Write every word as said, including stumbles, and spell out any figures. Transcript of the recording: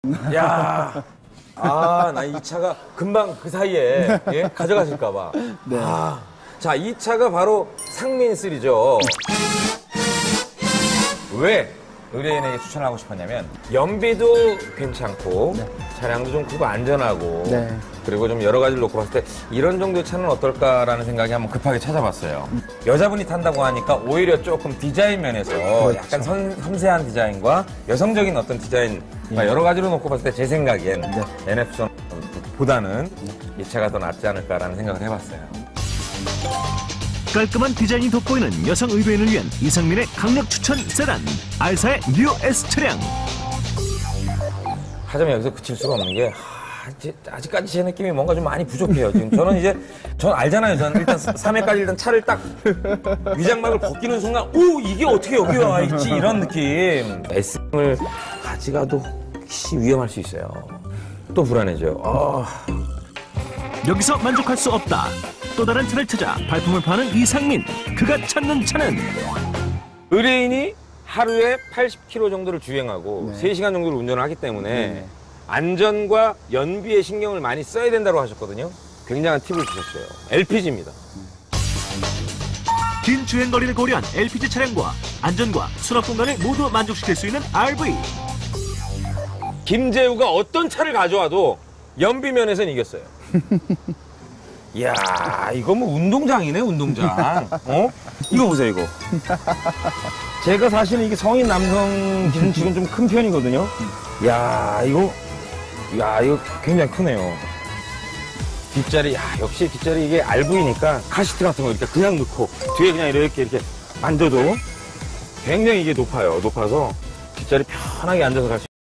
야, 아, 나 이 차가 금방 그 사이에 예? 가져가실까봐. 네. 아, 자, 이 차가 바로 상민 쓰리죠. 왜 의뢰인에게 추천하고 싶었냐면 연비도 괜찮고 네. 차량도 좀 크고 안전하고 네. 그리고 좀 여러 가지를 놓고 봤을 때 이런 정도의 차는 어떨까라는 생각이 한번 급하게 찾아봤어요. 음. 여자분이 탄다고 하니까 오히려 조금 디자인 면에서 그렇죠. 약간 섬, 섬세한 디자인과 여성적인 어떤 디자인 예. 여러 가지로 놓고 봤을 때 제 생각엔 네. 엔에프보다는 네. 이 차가 더 낫지 않을까라는 생각을 해봤어요. 깔끔한 디자인이 돋보이는 여성 의뢰인을 위한 이상민의 강력 추천 세단 알사의 뉴 S 차량. 하자면 여기서 그칠 수가 없는 게 하, 이제 아직까지 제 느낌이 뭔가 좀 많이 부족해요. 지금 저는 이제 전 알잖아요. 저는 일단 삼 회까지 일단 차를 딱 위장막을 벗기는 순간 오 이게 어떻게 여기 와 있지 이런 느낌. 에스을 가져가도 혹시 위험할 수 있어요. 또 불안해져요. 어... 여기서 만족할 수 없다. 또 다른 차를 찾아 발품을 파는 이상민. 그가 찾는 차는 의뢰인이 하루에 팔십 킬로미터 정도를 주행하고 네. 세 시간 정도를 운전을 하기 때문에 네. 안전과 연비에 신경을 많이 써야 된다고 하셨거든요. 굉장한 팁을 주셨어요. 엘피지입니다. 긴 주행거리를 고려한 엘피지 차량과 안전과 수납 공간을 모두 만족시킬 수 있는 알브이. 김재우가 어떤 차를 가져와도 연비 면에서는 이겼어요. 이야, 이거 뭐 운동장이네, 운동장. 어? 이거 보세요, 이거. 제가 사실은 이게 성인 남성 기준 지금 좀 큰 편이거든요. 이야, 이거, 이야, 이거 굉장히 크네요. 뒷자리, 야, 역시 뒷자리 이게 알브이니까 카시트 같은 거 이렇게 그냥 넣고 뒤에 그냥 이렇게 이렇게 앉아도 굉장히 이게 높아요. 높아서 뒷자리 편하게 앉아서 갈 수